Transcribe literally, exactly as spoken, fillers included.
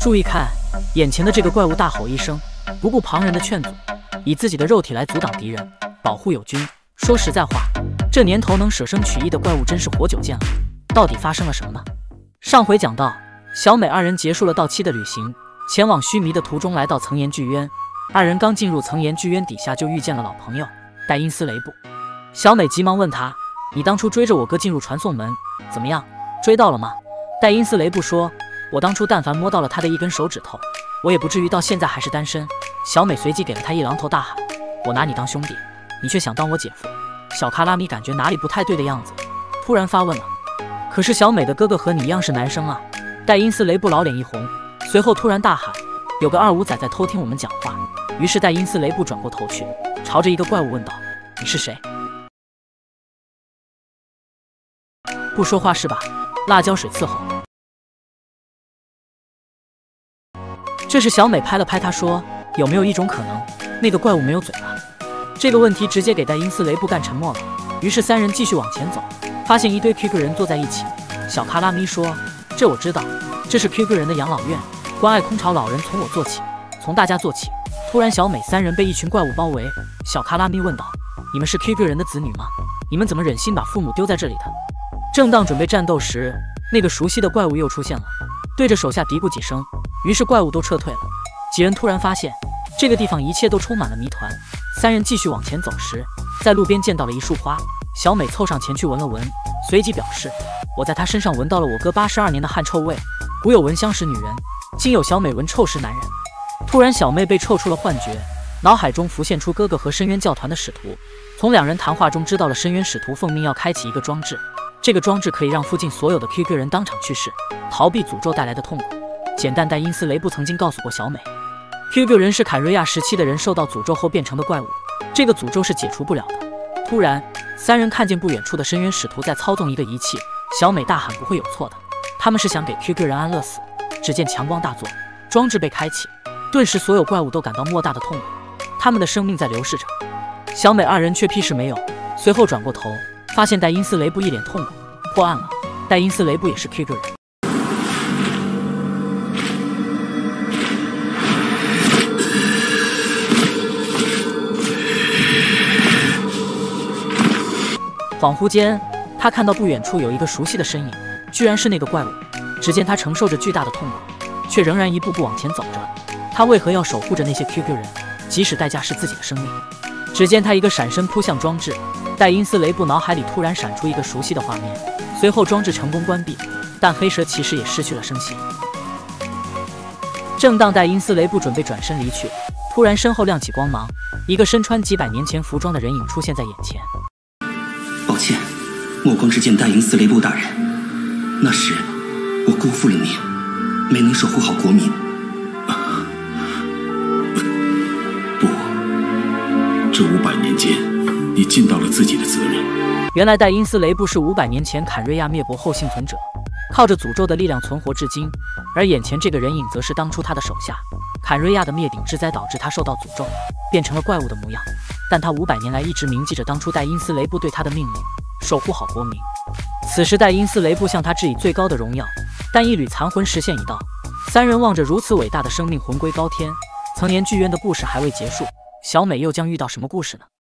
注意看，眼前的这个怪物大吼一声，不顾旁人的劝阻，以自己的肉体来阻挡敌人，保护友军。说实在话，这年头能舍生取义的怪物真是活久见了。到底发生了什么呢？上回讲到，小美二人结束了到期的旅行，前往须弥的途中来到层岩巨渊。二人刚进入层岩巨渊底下，就遇见了老朋友戴因斯雷布。小美急忙问他：“你当初追着我哥进入传送门，怎么样？追到了吗？”戴因斯雷布说：“我当初但凡摸到了他的一根手指头，我也不至于到现在还是单身。”小美随即给了他一榔头，大喊：“我拿你当兄弟，你却想当我姐夫！”小卡拉米感觉哪里不太对的样子，突然发问了：“可是小美的哥哥和你一样是男生啊？”戴因斯雷布老脸一红，随后突然大喊：“有个二五仔在偷听我们讲话！”于是戴因斯雷布转过头去，朝着一个怪物问道：“你是谁？不说话是吧？”辣椒水伺候。这时小美拍了拍他说：“有没有一种可能，那个怪物没有嘴巴？”这个问题直接给戴因斯雷布干沉默了。于是三人继续往前走，发现一堆 Q Q 人坐在一起。小卡拉咪说：“这我知道，这是 Q Q 人的养老院，关爱空巢老人，从我做起，从大家做起。”突然小美三人被一群怪物包围。小卡拉咪问道：“你们是 Q Q 人的子女吗？你们怎么忍心把父母丢在这里的？”正当准备战斗时，那个熟悉的怪物又出现了，对着手下嘀咕几声，于是怪物都撤退了。几人突然发现这个地方一切都充满了谜团。三人继续往前走时，在路边见到了一束花。小美凑上前去闻了闻，随即表示：“我在他身上闻到了我哥八十二年的汗臭味。古有闻香识女人，今有小美闻臭识男人。”突然小妹被臭出了幻觉，脑海中浮现出哥哥和深渊教团的使徒。从两人谈话中知道了深渊使徒奉命要开启一个装置，这个装置可以让附近所有的 Q Q 人当场去世，逃避诅咒带来的痛苦。简单戴因斯雷布曾经告诉过小美， Q Q 人是坎瑞亚时期的人受到诅咒后变成的怪物，这个诅咒是解除不了的。突然三人看见不远处的深渊使徒在操纵一个仪器，小美大喊：“不会有错的，他们是想给 Q Q 人安乐死。”只见强光大作，装置被开启，顿时所有怪物都感到莫大的痛苦，他们的生命在流逝着。小美二人却屁事没有，随后转过头发现戴因斯雷布一脸痛苦。破案了，戴因斯雷布也是 Q Q 人。恍惚间，他看到不远处有一个熟悉的身影，居然是那个怪物。只见他承受着巨大的痛苦，却仍然一步步往前走着。他为何要守护着那些 Q Q 人，即使代价是自己的生命？只见他一个闪身扑向装置，戴因斯雷布脑海里突然闪出一个熟悉的画面，随后装置成功关闭，但黑蛇骑士也失去了声息。正当戴因斯雷布准备转身离去，突然身后亮起光芒，一个身穿几百年前服装的人影出现在眼前。 抱歉，末光之剑戴因斯雷布大人，那时我辜负了你，没能守护好国民。 不，这五百年间，你尽到了自己的责任。 原来戴因斯雷布是五百年前坎瑞亚灭国后幸存者，靠着诅咒的力量存活至今。而眼前这个人影则是当初他的手下。坎瑞亚的灭顶之灾导致他受到诅咒，变成了怪物的模样。但他五百年来一直铭记着当初戴因斯雷布对他的命令，守护好国民。此时戴因斯雷布向他致以最高的荣耀，但一缕残魂实现已到。三人望着如此伟大的生命魂归高天。层岩巨渊的故事还未结束，小美又将遇到什么故事呢？